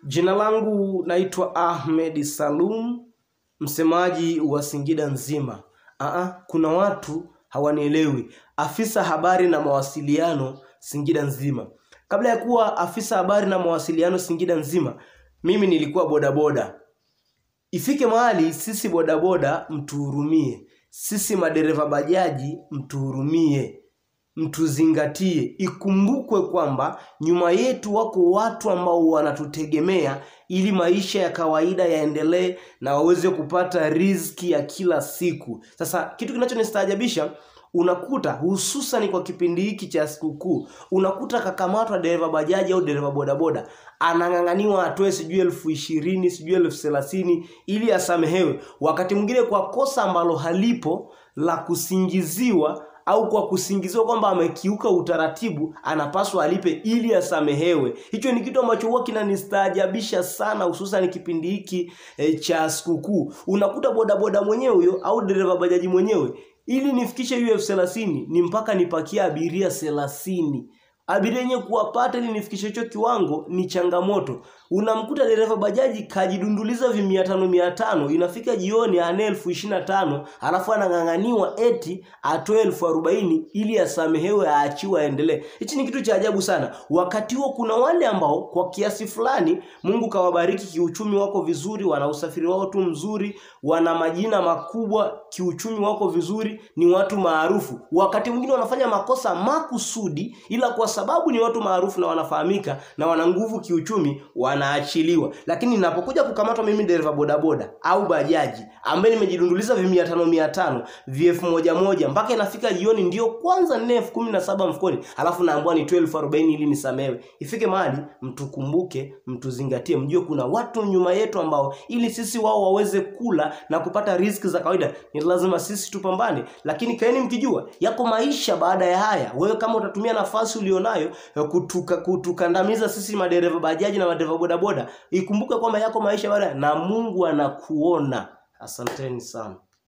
Jina langu naitwa Ahmed Salum, msemaji wa Singida nzima. Kuna watu hawanielewi. Afisa habari na mawasiliano Singida nzima. Kabla ya kuwa afisa habari na mawasiliano Singida nzima, mimi nilikuwa bodaboda. Ifike mahali sisi bodaboda mtuhurumie. Sisi madereva bajaji mtuhurumie. Mtuzingatie. Ikumbukwe kwamba nyuma yetu wako watu ambao wanatutegemea ili maisha ya kawaida yaendelee na waweze kupata riziki ya kila siku. Sasa kitu kinachonistaajabisha, unakuta hususan kwa kipindi hiki cha sikukuu, unakuta kakamatwa dereva bajaji au dereva bodaboda anang'ang'aniwa atoe sijui 20,000 sijui 30,000 ili asamehewe, wakati mwingine kwa kosa ambalo halipo la kusingiziwa au kwa kusingiziwa kwamba amekiuka utaratibu anapaswa alipe ili asamehewe. Hicho ni kitu ambacho huwa kinanistaajabisha sana, hususan kipindi hiki cha sikukuu. Unakuta bodaboda mwenyewe huyo au dereva bajaji mwenyewe, ili nifikishe hiyo 30,000 ni mpaka nipakia abiria 30. Abiria yenyewe kuwapata ili nifikishe hicho kiwango ni changamoto. Unamkuta dereva bajaji kajidunduliza 500 inafika jioni ana 25,000, alafu anang'ang'aniwa eti atoe 40,000 ili asamehewe, aachiwe aendelee. Hichi ni kitu cha ajabu sana. Wakati huo kuna wale ambao kwa kiasi fulani Mungu kawabariki kiuchumi, wako vizuri, wana usafiri wao tu mzuri, wana majina makubwa, kiuchumi wako vizuri, ni watu maarufu. Wakati mwingine wanafanya makosa makusudi, ila kwa sababu ni watu maarufu na wanafahamika na wana nguvu kiuchumi, wanaachiliwa. Lakini ninapokuja kukamatwa mimi dereva bodaboda au bajaji ambaye nimejidunduliza 500 1,000 mpaka inafika jioni ndio kwanza 17,000 mfukoni, alafu naambiwa ni 12,40 ili nisamehewe. Ifike mahali mtukumbuke, mtuzingatie, mjue kuna watu nyuma yetu ambao ili sisi wao waweze kula na kupata riziki za kawaida ni lazima sisi tupambane. Lakini kaeni mkijua yako maisha baada ya haya. Wewe kama utatumia nafasi ulionayo kutukandamiza sisi madereva bajaji na madereva bodaboda, ikumbuke kwamba yako maisha baada na Mungu anakuona. Asanteni sana.